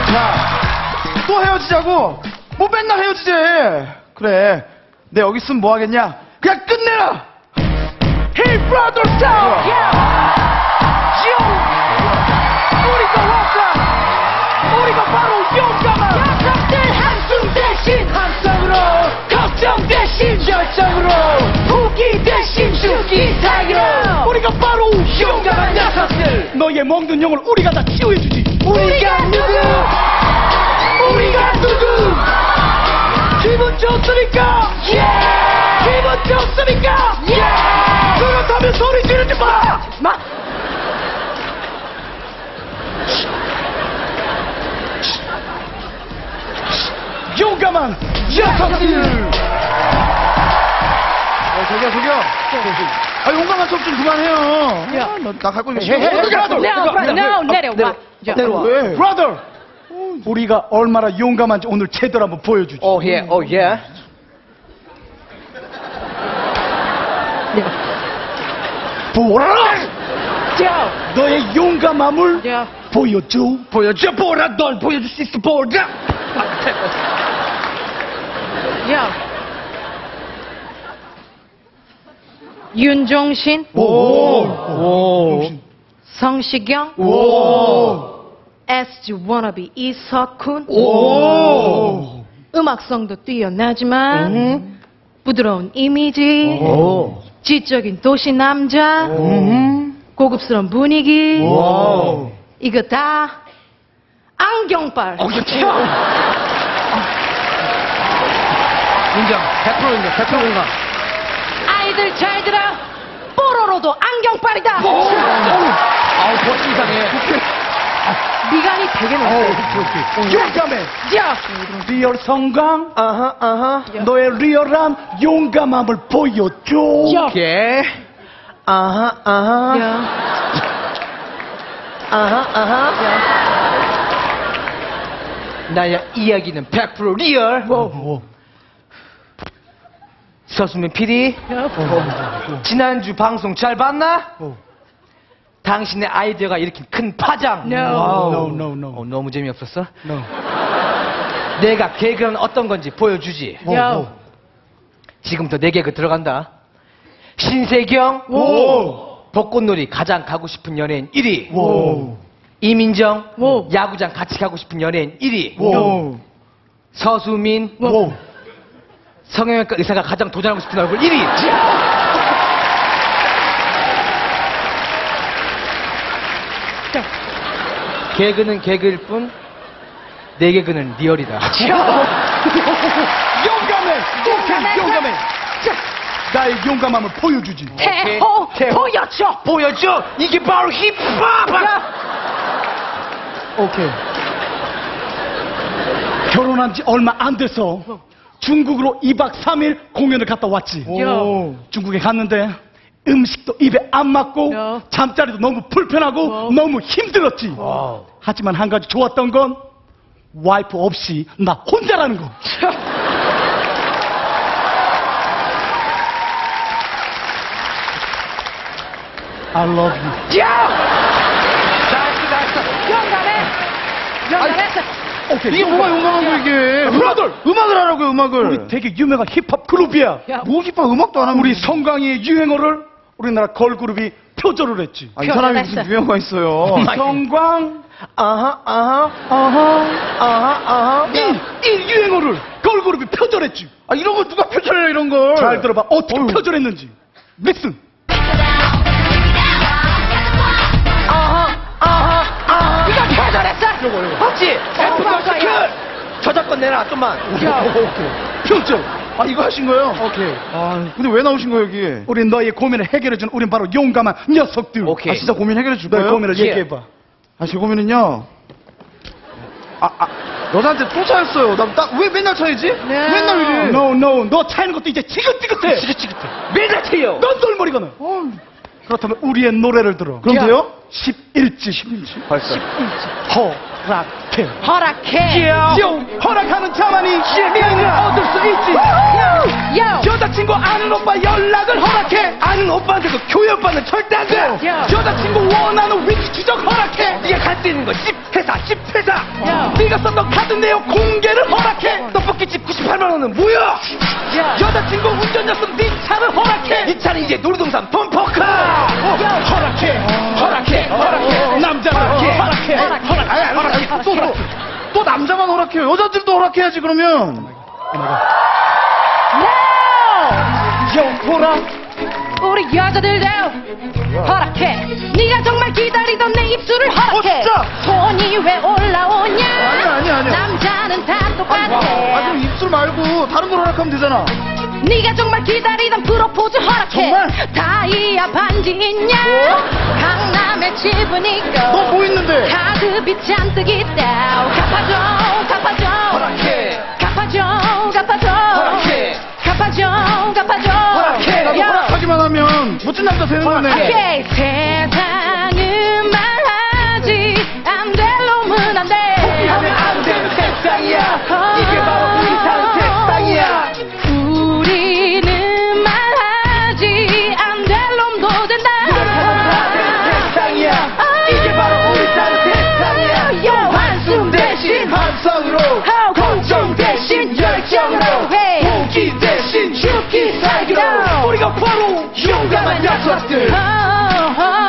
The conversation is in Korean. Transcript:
야, 또 헤어지자고? 뭐 맨날 헤어지재. 그래, 내 여기 있으면 뭐 하겠냐? 그냥 끝내라! Hey brother town! 우리가 왔다! 우리가 바로 용감한 녀석들 한숨 대신 함성으로 걱정 대신 열정으로 포기 대신 죽기 사기로 우리가 바로 용감한 녀석들 너의 먹는 영을 우리가 다 치유해주지. 우리가 누구? 우리가 누구? 기분 좋습니까? 기분 좋습니까? 그렇다면 소리 지르지 마! 용감한 녀석들! 저기요. 아, 용감한 척 좀 그만해요. 나 갈 거니까 싫어. 내려와. 왜? 브라더. 우리가 얼마나 용감한지 오늘 제대로 한번 보여주지. Oh yeah, oh yeah. 보라! 너의 용감함을 보여줘. 보여줘, 보라, 널 보여줄 수 있어, 보라. 윤종신, 오. 성시경, 오. SG 워너비 이석훈, 오. 음악성도 뛰어나지만 부드러운 이미지, 지적인 도시 남자, 고급스러운 분위기, 이거 다 안경빨. 인정, 100% 인정, 100% 인정. 아이들 잘 들어. 뽀로로도 안경빨이다. 아우, 벌써 이상해. 미간이 되게 넓어. 용감해. 야, 리얼 성강. 아하. 너의 리얼한 용감함을 보여줘. 오케이. 아하. 야, 아하. 나의 이야기는 100% 리얼. 서수민 PD, 지난주 방송 잘 봤나? 당신의 아이디어가 일으킨 큰 파장. No. 너무 재미없었어? No. 내가 개그는 어떤 건지 보여주지. 야, 지금부터 내 개그 들어간다. 신세경, 벚꽃놀이 가장 가고 싶은 연예인 1위. 이민정, 야구장 같이 가고 싶은 연예인 1위. 서수민, 성형외과 의사가 가장 도전하고 싶은 얼굴 1위. 개그는 개그일 뿐, 내 개그는 리얼이다. 용감해. 나의 용감함을 보여주지. 태호, 보여줘. 보여줘! 이게 바로 힙합! 오케이. 결혼한 지 얼마 안 돼서 중국으로 2박 3일 공연을 갔다 왔지. 중국에 갔는데 음식도 입에 안 맞고 잠자리도 너무 불편하고 너무 힘들었지. 하지만 한 가지 좋았던 건 와이프 없이 나 혼자라는 거. I love you. 잘했어. 용감했어. 오케이. 이게 뭐가 용감한 거, 이게? 브라더! 음악을 하라고요, 음악을. 우리 되게 유명한 힙합 그룹이야. 뭐 힙합 음악도 안 하면 우리 성광이의 유행어를 우리나라 걸그룹이 표절을 했지. 이 사람이 무슨 유행어가 있어요. 성광, 아하. 이 유행어를 걸그룹이 표절했지. 아, 이런 걸 누가 표절해요, 이런 걸. 잘 들어봐. 어떻게 표절했는지. 리슨. 이거 표절했어! 요거. 맞지? 저작권 내놔, 좀만. 오케이. 표절. 아, 이거 하신 거예요? 오케이. 아, 근데 왜 나오신 거예요, 여기? 우리 너의 고민을 해결해준 우린 바로 용감한 녀석들. 오케이. 아, 진짜 고민 해결해 줄 너의 거예요? 고민을 예. 얘기해봐. 아, 제 고민은요. 여자한테 또 차였어요. 왜 맨날 차이지? 맨날 이래. No. 너 차이는 것도 이제 지긋지긋해. 매달 채요! 넌 똘머리가 나. 그렇다면 우리의 노래를 들어. 그럼 돼요? 11지. 벌써. 허락해. 허락해. 요 허락하는 자만이 명을 얻을 수 있지. 요. 여자친구 아는 오빠 연락을 허락해. 아는 오빠한테도 교회 오빠는 절대 안 돼. 야. 여자친구 원하는 위치 추적 허락해. 네가 갈 수 있는 거 10회사. 야. 네가 썼던 카드 내역 공개를 허락해. 떡볶이집 98만 원은 뭐야? 여자친구 운전였으면 네 차를 허락해. 이 차는 이제 놀이동산 펌퍼카. 허락해. 남자는 허락해. 아니, 또 남자만 허락해요. 여자들도 허락해야지, 그러면. 여보라. 우리 여자들도 허락해. 네가 정말 기다리던 내 입술을 허락해. 진짜? 손이 왜 올라오냐? 아니야. 남자는 다 똑같아. 그럼 입술 말고 다른 걸 허락하면 되잖아. 네가 정말 기다리던 프로포즈 허락해. 정말? 다이아 반지 있냐? 강남에 집은 있고. 너 뭐 있는데? 가급이 잔뜩 있다. 갚아줘. 허락해. 갚아줘. 허락해. 갚아줘. 나도 야. 허락하기만 하면 멋진 남자 되는 거네. 오케이. 세상은 말하지 안 될 놈은 안 돼. 포기하면 안 되는 세상이야. 이게 바로 우리 사는 세상이야. 우리는 말하지 안 될 놈도 된다. 세상이야. 이게 바로 우리 사는 세상이야. 한숨 대신 환상으로 걱정 대신 열정으로 포기 대신 죽기 살기로 우리가 바로 용감한 녀석들.